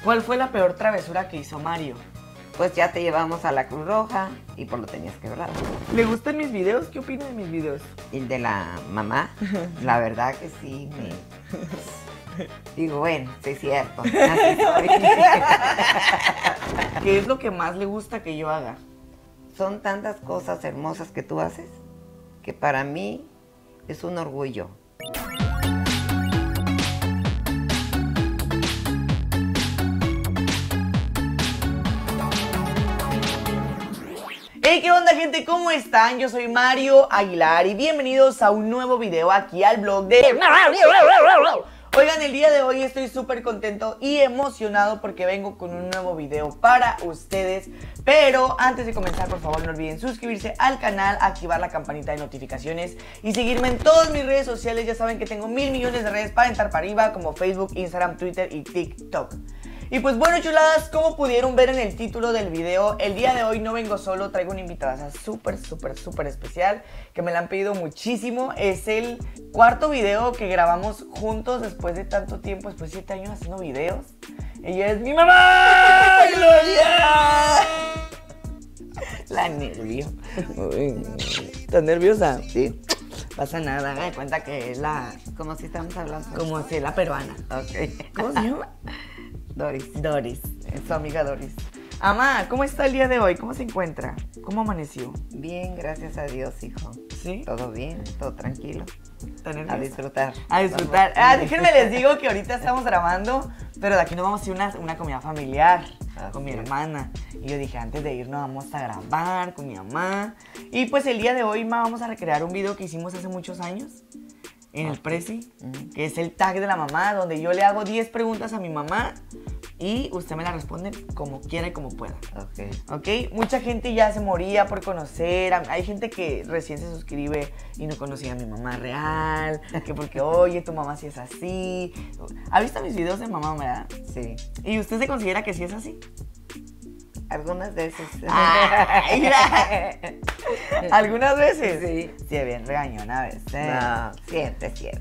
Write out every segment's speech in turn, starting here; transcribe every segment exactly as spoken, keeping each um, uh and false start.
¿Cuál fue la peor travesura que hizo Mario? Pues ya te llevamos a la Cruz Roja y pues lo tenías que hablar. ¿Le gustan mis videos? ¿Qué opina de mis videos? Y de la mamá, la verdad que sí me... Digo, bueno, sí es cierto. Así soy. ¿Qué es lo que más le gusta que yo haga? Son tantas cosas hermosas que tú haces que para mí es un orgullo. Hey, ¿qué onda, gente? ¿Cómo están? Yo soy Mario Aguilar y bienvenidos a un nuevo video aquí al blog de... Oigan, el día de hoy estoy súper contento y emocionado porque vengo con un nuevo video para ustedes. Pero antes de comenzar, por favor, no olviden suscribirse al canal, activar la campanita de notificaciones y seguirme en todas mis redes sociales. Ya saben que tengo mil millones de redes para entrar para arriba, como Facebook, Instagram, Twitter y TikTok. Y pues bueno, chuladas, como pudieron ver en el título del video, el día de hoy no vengo solo, traigo una invitada súper, súper, súper especial que me la han pedido muchísimo. Es el cuarto video que grabamos juntos después de tanto tiempo, después de siete años haciendo videos. Ella es mi mamá, Gloria. La nervio. ¿Estás nerviosa? Sí. Pasa nada, haga de cuenta que es la... Como si estamos hablando. Como si es la peruana. Ok. ¿Cómo se llama? Doris. Doris, es su amiga Doris. Amá, ¿cómo está el día de hoy? ¿Cómo se encuentra? ¿Cómo amaneció? Bien, gracias a Dios, hijo. ¿Sí? Todo bien, todo tranquilo. ¿Está nerviosa? A disfrutar. A disfrutar. Ah, déjenme les digo que ahorita estamos grabando, pero de aquí nos vamos a ir una, una comida familiar Así con mi es. hermana. Y yo dije, antes de irnos vamos a grabar con mi mamá. Y pues el día de hoy, ma, vamos a recrear un video que hicimos hace muchos años en el Prezi, Ujú. que es el tag de la mamá, donde yo le hago diez preguntas a mi mamá y usted me la responde como quiera y como pueda. Ok. ¿Ok? Mucha gente ya se moría por conocer. a- Hay gente que recién se suscribe y no conocía a mi mamá real. Que porque, oye, tu mamá sí es así. ¿Ha visto mis videos de mamá, verdad? Sí. ¿Y usted se considera que sí es así? Algunas veces. Ay, mira. ¿Algunas veces? Sí. Sí, bien, regañona a veces. No, siempre, siempre.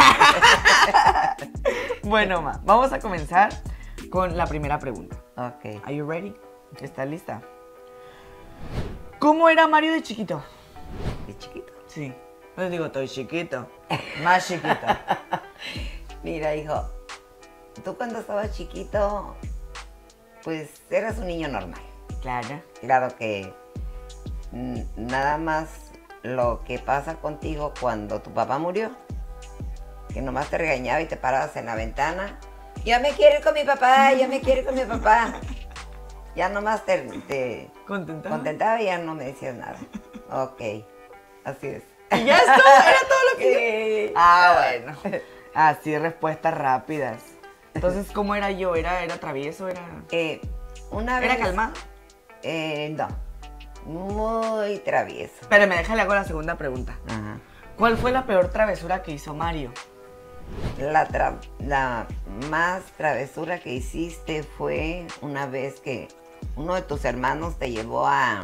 Bueno, ma, vamos a comenzar con la primera pregunta. Ok. Are you ready? ¿Estás lista? ¿Cómo era Mario de chiquito? ¿Y chiquito? Sí. No les digo, estoy chiquito. Más chiquito. Mira, hijo, tú cuando estabas chiquito, pues eras un niño normal. Claro. Claro que mm, nada más lo que pasa contigo cuando tu papá murió, que nomás te regañaba y te parabas en la ventana. Ya me quiero ir con mi papá, ya me quiero ir con mi papá. Ya nomás te, te ¿Contenta? contentaba y ya no me decías nada. Ok, así es. Y ya es todo, era todo lo que... Sí. Ah, bueno. Así, respuestas rápidas. Entonces, ¿cómo era yo? ¿Era, era travieso? ¿Era, Eh, una vez... ¿Era calmado? Eh, no, muy travieso. Espérame, déjale hago la segunda pregunta. Ajá. ¿Cuál fue la peor travesura que hizo Mario? La, tra- la más travesura que hiciste fue una vez que uno de tus hermanos te llevó a,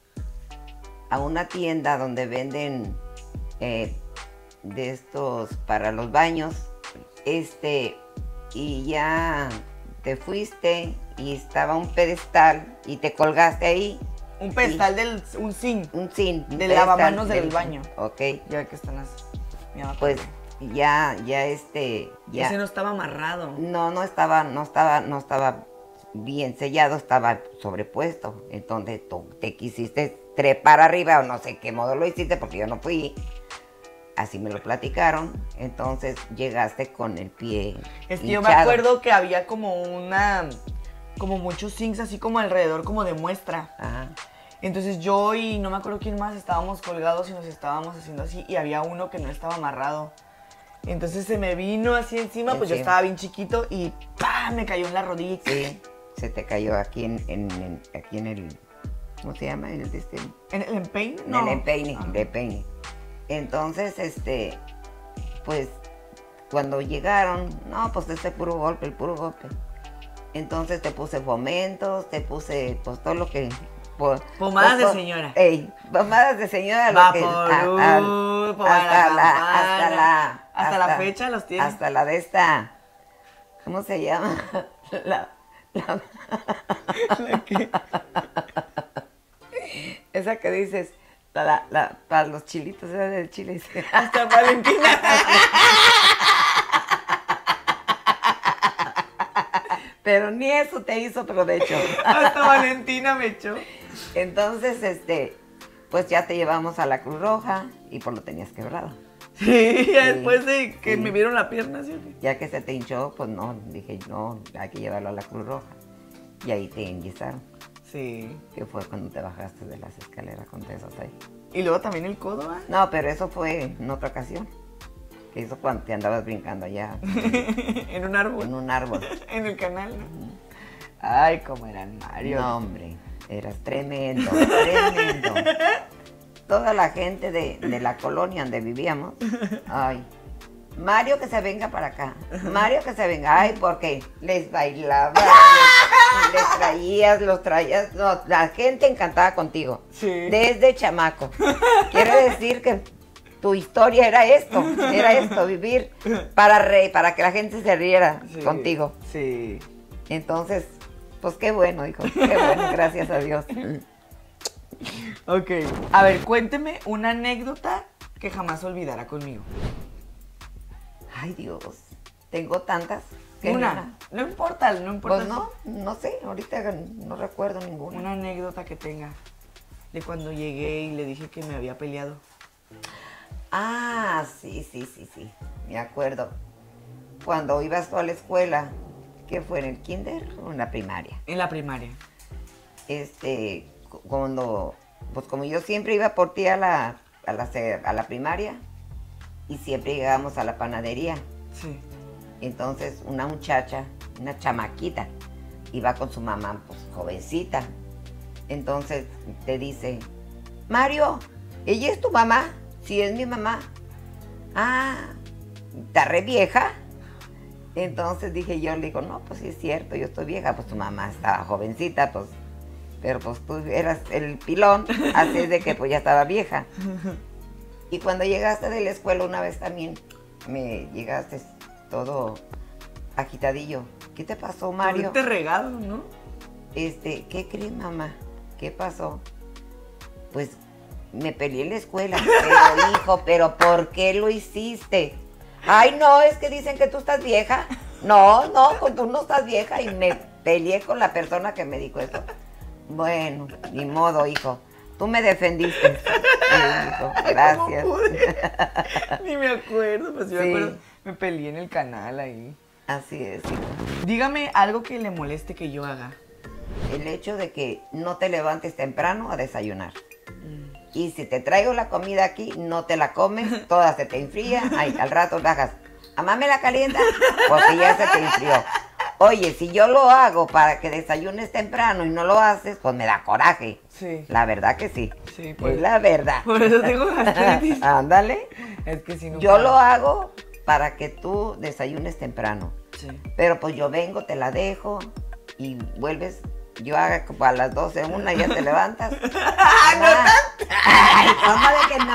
a una tienda donde venden eh, de estos para los baños, este, y ya te fuiste y estaba un pedestal y te colgaste ahí, Un pedestal del... un zinc. un zinc. un Del pedestal lavamanos del baño. Ok, Ya que están así. Mi mamá pues también. ya, ya este, ya. Ese no estaba amarrado. No, no estaba, no estaba, no estaba bien sellado, estaba sobrepuesto. Entonces tú te quisiste trepar arriba o no sé qué modo lo hiciste porque yo no fui. Así me lo platicaron. Entonces llegaste con el pie Es que yo me hinchado. acuerdo que había como una... como muchos zincs así como alrededor, como de muestra. Ajá. Entonces yo y no me acuerdo quién más estábamos colgados y nos estábamos haciendo así y había uno que no estaba amarrado. Entonces se me vino así encima, pues yo Encima. estaba bien chiquito y ¡pam! Me cayó en la rodilla. Sí, se te cayó aquí en, en- en- aquí en el, ¿cómo se llama? En el, este, ¿En el empeine? en No. el empeine, Ajá. el empeine. Entonces, este, pues, cuando llegaron, no, pues ese puro golpe, el puro golpe. Entonces te puse fomentos, te puse, pues, todo lo que... Pues, Pomadas pues, de pues, señora. Ey, pomadas de señora. Lo que, Vaporub, a- a- pomada hasta, la, campana. hasta la... Hasta la fecha los tiene. Hasta la de esta... ¿Cómo se llama? La, La, ¿La qué? esa que dices, la, la, para los chilitos, esa del chile. Dice. Hasta Valentina. Pero ni eso te hizo provecho. Hasta Valentina me echó. Entonces, este, pues ya te llevamos a la Cruz Roja y pues lo tenías quebrado. Sí, ya Sí, después de que sí. me vieron la pierna, ¿sí? Ya que se te hinchó, pues no, dije, no, hay que llevarlo a la Cruz Roja. Y ahí te enyesaron, Sí. que fue cuando te bajaste de las escaleras con esos ahí. Y luego también el codo, ¿ah? No, pero eso fue en otra ocasión. Que eso cuando te andabas brincando allá En un árbol. en un árbol. En el canal. Ay, cómo era el Mario. No, hombre, eras tremendo, tremendo. Toda la gente de, de la colonia donde vivíamos, ay, Mario que se venga para acá, Mario que se venga, ay, porque les bailabas, les, les traías, los traías, no, la gente encantada contigo, Sí. desde chamaco. Quiere decir que tu historia era esto, era esto, vivir para re, para que la gente se riera Sí. contigo. Sí. Entonces, pues qué bueno, hijo, qué bueno, gracias a Dios. Ok. A ver, cuénteme una anécdota que jamás olvidará conmigo. Ay, Dios, tengo tantas. que Una. No importa, no importa. Pues no, no sé, ahorita no recuerdo ninguna. Una anécdota que tenga de cuando llegué y le dije que me había peleado. Ah, sí, sí, sí, sí, me acuerdo. Cuando ibas tú a la escuela, ¿qué fue, en el kinder o en la primaria? En la primaria. Este, cu- cuando, pues como yo siempre iba por ti a la, a la, se- a la primaria y siempre llegábamos a la panadería. Sí. Entonces una muchacha, una chamaquita, iba con su mamá, pues jovencita. Entonces te dice, Mario, ¿ella es tu mamá? Sí, es mi mamá. Ah, ¿está re vieja? Entonces dije yo, le digo, no, pues sí es cierto, yo estoy vieja, pues tu mamá estaba jovencita, pues, pero pues tú eras el pilón, así es de que pues ya estaba vieja. Y cuando llegaste de la escuela una vez también, me llegaste todo agitadillo. ¿Qué te pasó, Mario? Te regalo, ¿no? Este, ¿qué crees, mamá? ¿Qué pasó? Pues me peleé en la escuela. Pero, hijo, ¿pero por qué lo hiciste? Ay, no, es que dicen que tú estás vieja. No, no, pues tú no estás vieja. Y me peleé con la persona que me dijo eso. Bueno, ni modo, hijo. Tú me defendiste. Sí, hijo, gracias. ¿Cómo pude? Ni me acuerdo, pues yo Sí. me acuerdo. Me peleé en el canal ahí. Así es, hijo. Dígame algo que le moleste que yo haga. El hecho de que no te levantes temprano a desayunar. Y si te traigo la comida aquí, no te la comes, toda se te enfría, ay, al rato bajas, mamá me la calienta, porque ya se te enfrió. Oye, si yo lo hago para que desayunes temprano y no lo haces, pues me da coraje. Sí. La verdad que sí. Sí, pues. Es la verdad. Por eso tengo gastritis. Ándale. Es que si no. Yo lo hago para que tú desayunes temprano. Sí. Pero pues yo vengo, te la dejo y vuelves. Yo haga como a las doce, una, ya te levantas. Ah, ay, ¿cómo de que no?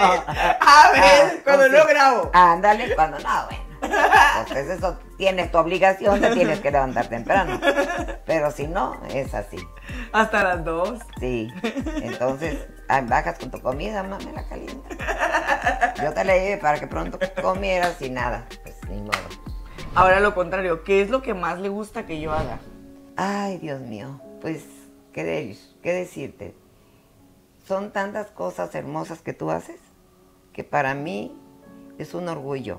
A ver, cuando pues no sí. grabo. Ándale, cuando no, bueno. Pues eso, tienes tu obligación, te tienes que levantar temprano. Pero si no, es así. Hasta las dos. Sí. Entonces, ah, bajas con tu comida, mamá, me la calienta. Yo te la llevé para que pronto comieras y nada. Pues ni modo. Ahora lo contrario, ¿qué es lo que más le gusta que yo haga? Ay, Dios mío, pues, ¿qué, de- qué decirte? Son tantas cosas hermosas que tú haces que para mí es un orgullo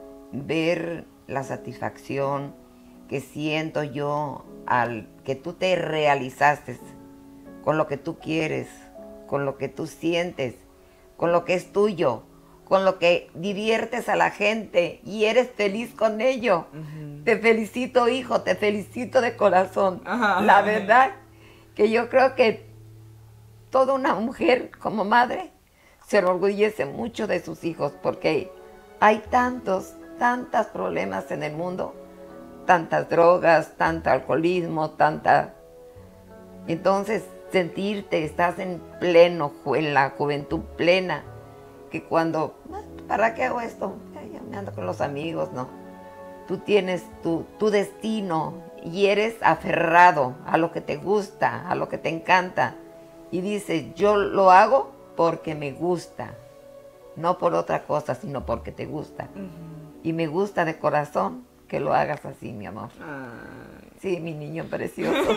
ver la satisfacción que siento yo al que tú te realizaste con lo que tú quieres, con lo que tú sientes, con lo que es tuyo, con lo que diviertes a la gente y eres feliz con ello. Ujú. Te felicito, hijo, te felicito de corazón. Ajá. La verdad que yo creo que toda una mujer como madre se enorgullece mucho de sus hijos porque hay tantos, tantos problemas en el mundo, tantas drogas, tanto alcoholismo, tanta... Entonces, sentirte, estás en pleno, ju- en la juventud plena, que cuando, "Ah, ¿para qué hago esto? Ay, ya me ando con los amigos", no. Tú tienes tu, tu destino y eres aferrado a lo que te gusta, a lo que te encanta, y dices, yo lo hago porque me gusta, no por otra cosa, sino porque te gusta. Uh-huh. Y me gusta de corazón que lo hagas así, mi amor. Ay. Sí, mi niño precioso.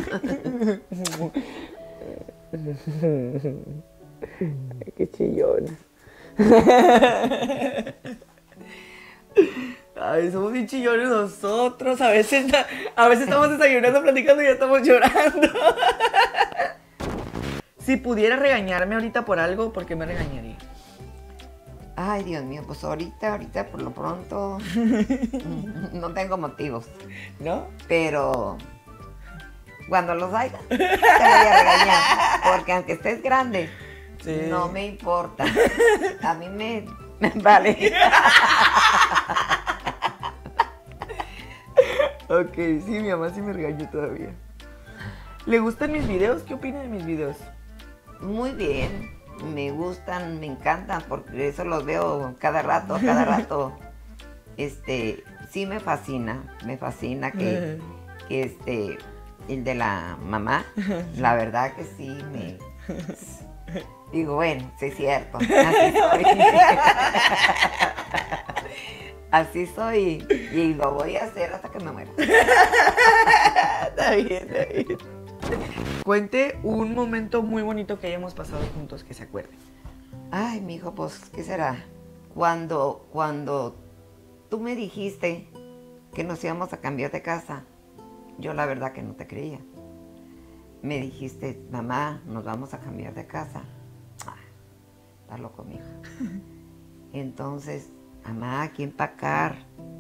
Ay, qué chillona. Ay, somos bien chillones nosotros. A veces, a veces estamos desayunando, platicando y ya estamos llorando. Si pudiera regañarme ahorita por algo, ¿por qué me regañaría? Ay, Dios mío, pues ahorita, ahorita por lo pronto no tengo motivos. ¿No? Pero cuando los haya, te voy a regañar. Porque aunque estés grande, sí, no me importa. A mí me, me vale. Ok, sí, mi mamá sí me regañó todavía. ¿Le gustan mis videos? ¿Qué opina de mis videos? Muy bien, me gustan, me encantan, porque eso los veo cada rato, cada rato. Este, sí me fascina, me fascina que, que este, el de la mamá, la verdad que sí me... Digo, bueno, sí es cierto, así soy. Así soy y lo voy a hacer hasta que me muera. Está bien, está bien. Cuente un momento muy bonito que hayamos pasado juntos, que se acuerde. Ay, mijo, pues, ¿qué será? Cuando, cuando tú me dijiste que nos íbamos a cambiar de casa, yo la verdad que no te creía. Me dijiste, mamá, nos vamos a cambiar de casa. Ah, está loco, mijo. Entonces, mamá, ¿a quién empacar?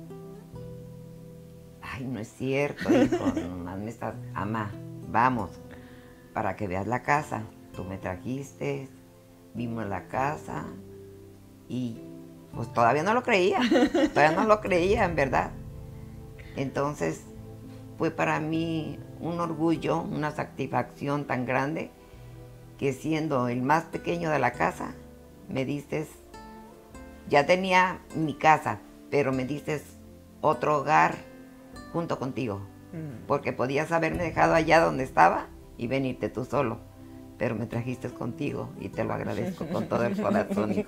Ay, no es cierto, hijo, nomás me estás... Mamá, vamos, para que veas la casa. Tú me trajiste, vimos la casa y pues todavía no lo creía, todavía no lo creía, en verdad. Entonces, fue para mí un orgullo, una satisfacción tan grande que siendo el más pequeño de la casa, me diste... Ya tenía mi casa, pero me diste otro hogar junto contigo. Mm. Porque podías haberme dejado allá donde estaba y venirte tú solo. Pero me trajiste contigo y te lo agradezco con todo el corazón, hijo.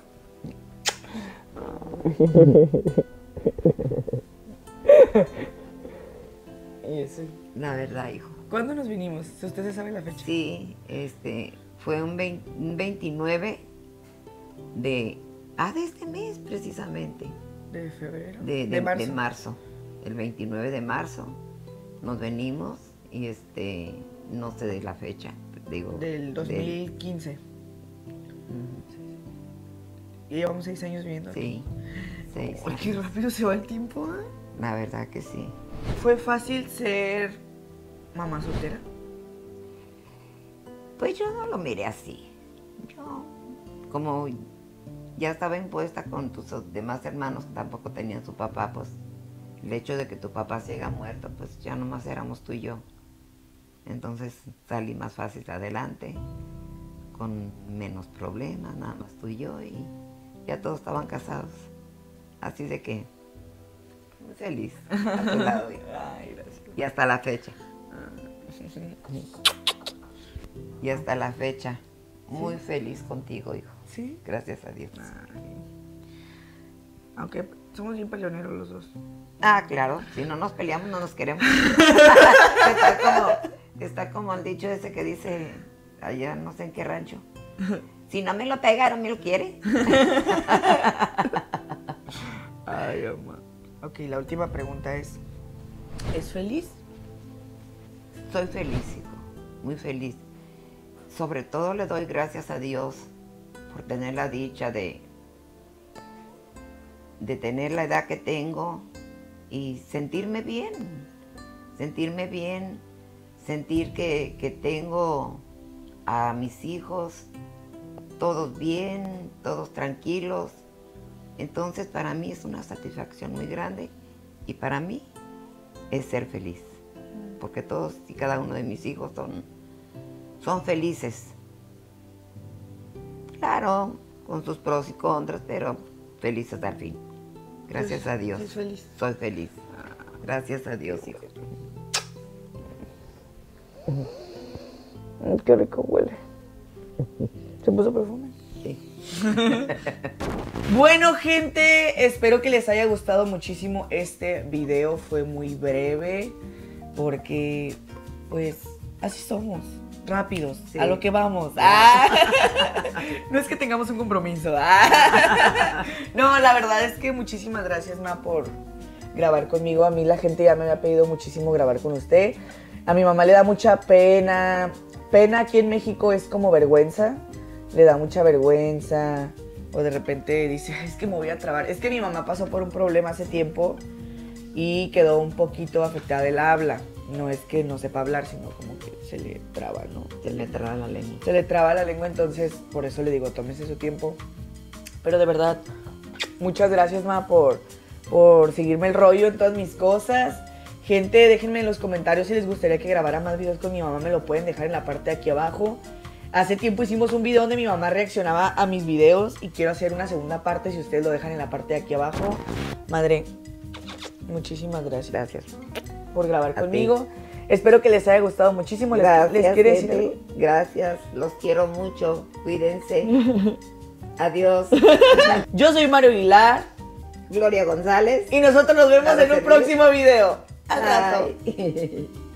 Y eso. La verdad, hijo. ¿Cuándo nos vinimos? Si usted se sabe la fecha. Sí, este, fue un, veinte, un veintinueve de... Ah, de este mes, precisamente. De febrero. De, de, de marzo. De marzo. El veintinueve de marzo. Nos venimos y este, no sé de la fecha, digo. Del dos mil quince. Del... Uh-huh. Sí. Y llevamos seis años viviendo aquí. Sí, seis oh, qué rápido se va el tiempo, ¿eh? La verdad que sí. ¿Fue fácil ser mamá soltera? Pues yo no lo miré así. Yo, como... ya estaba impuesta con tus demás hermanos que tampoco tenían su papá, pues el hecho de que tu papá se haya muerto, pues ya nomás éramos tú y yo. Entonces salí más fácil adelante, con menos problemas, nada más tú y yo, y ya todos estaban casados. Así de que, muy feliz a tu lado. Ay, gracias. Y hasta la fecha. Y hasta la fecha. Muy ¿sí? Feliz contigo, hijo. ¿Sí? Gracias a Dios. Ay. Aunque somos bien peleoneros los dos. Ah, claro. Si no nos peleamos, no nos queremos. está, como, está como el dicho ese que dice, allá no sé en qué rancho. Si no me lo pega, no me lo quiere. Ay, mamá. Ok, la última pregunta es, ¿es feliz? Soy feliz, hijo. Muy feliz. Sobre todo le doy gracias a Dios por tener la dicha de, de tener la edad que tengo y sentirme bien, sentirme bien, sentir que, que tengo a mis hijos todos bien, todos tranquilos. Entonces para mí es una satisfacción muy grande y para mí es ser feliz, porque todos y cada uno de mis hijos son... son felices. Claro, con sus pros y contras, pero felices al fin. Gracias ¿Es, a Dios. ¿Es feliz? Soy feliz. Gracias a Dios, hijo. Qué rico huele. ¿Se puso perfume? Sí. Bueno, gente, espero que les haya gustado muchísimo este video. Fue muy breve porque, pues, así somos. Rápidos, sí. A lo que vamos. Ah. No es que tengamos un compromiso. Ah. No, la verdad es que muchísimas gracias, Ma, por grabar conmigo. A mí la gente ya me había pedido muchísimo grabar con usted. A mi mamá le da mucha pena. Pena aquí en México es como vergüenza. Le da mucha vergüenza. O de repente dice, es que me voy a trabar. Es que mi mamá pasó por un problema hace tiempo y quedó un poquito afectada el habla. No es que no sepa hablar, sino como que se le traba, ¿no? Se le traba la lengua. Se le traba la lengua, entonces por eso le digo, tómese su tiempo. Pero de verdad, muchas gracias, Ma, por, por seguirme el rollo en todas mis cosas. Gente, déjenme en los comentarios si les gustaría que grabara más videos con mi mamá, me lo pueden dejar en la parte de aquí abajo. Hace tiempo hicimos un video donde mi mamá reaccionaba a mis videos y quiero hacer una segunda parte si ustedes lo dejan en la parte de aquí abajo. Madre, muchísimas gracias. Gracias. Por grabar a conmigo. Ti. Espero que les haya gustado muchísimo. Gracias, ¿Les, les quiere decir algo? Gracias, los quiero mucho. Cuídense. Adiós. Yo soy Mario Aguilar. Gloria González. Y nosotros nos vemos en un próximo video. Al rato.